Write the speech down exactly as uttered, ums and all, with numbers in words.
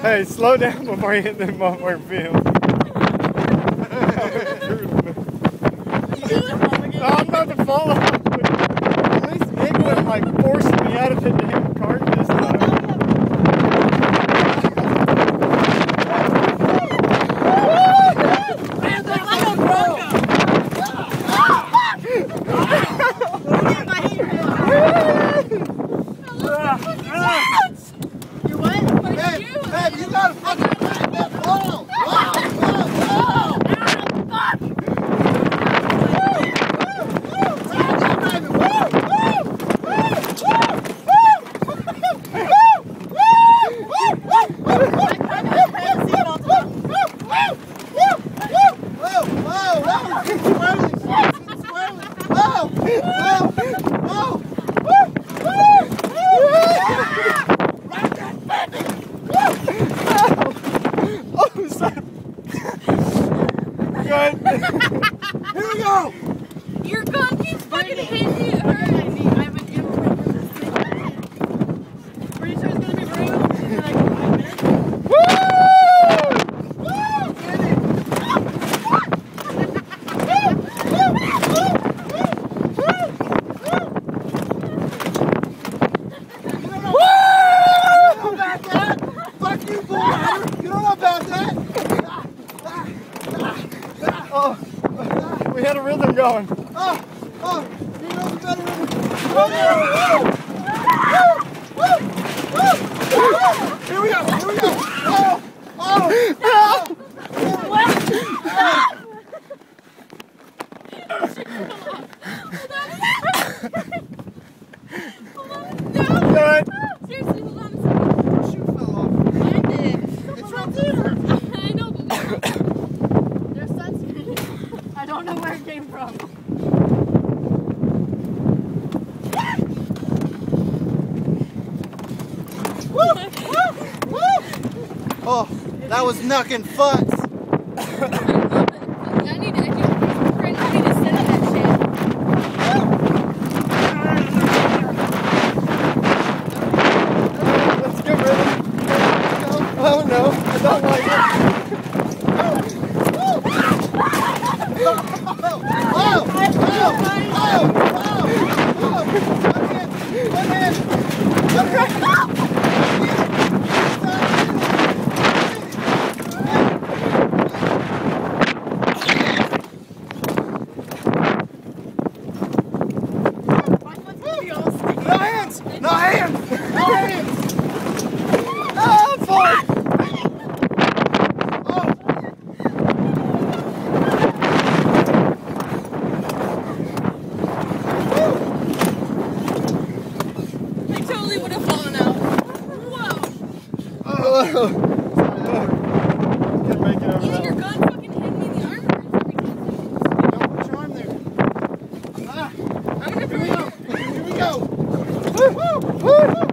Hey, slow down before you hit the motherfucking field. No, I'm about to fall off. At least England like forced me out of the damn cart this time. You what? Babe, babe, you gotta fucking grab that ball! Whoa, whoa, whoa! Fuck! Good. Here we go! Your gun keeps fucking hitting me. It hurts. I have a giveaway for this thing. Pretty sure it's gonna be real. In like five minutes. Woo! Woo! Get it! You don't know about that? Fuck you, bullheader! You don't know about that? Oh, we had a rhythm going. Oh, oh, you know the better rhythm. Here we go, here we go. Oh, oh, oh. Good. Seriously, hold on a second. Your shoe fell off. Mine did. It's right there. I know, but there's sunscreen. I don't know where it came from. Oh, that was knuckin' futz. I need to actually, I need to set up that shit. Let's get rid of it. Oh no, I don't like it. Oh, oh, oh, oh, oh. One hand, one hand. No hands! No hands! No hands! Ah, I'm falling. Oh! I totally would have fallen out. Whoa. Oh. Can't make it over Either that your one. gun fucking hit me in the arm or Don't put your arm there. Ah, I'm gonna here we go. Here we go. Woo, woo, woo.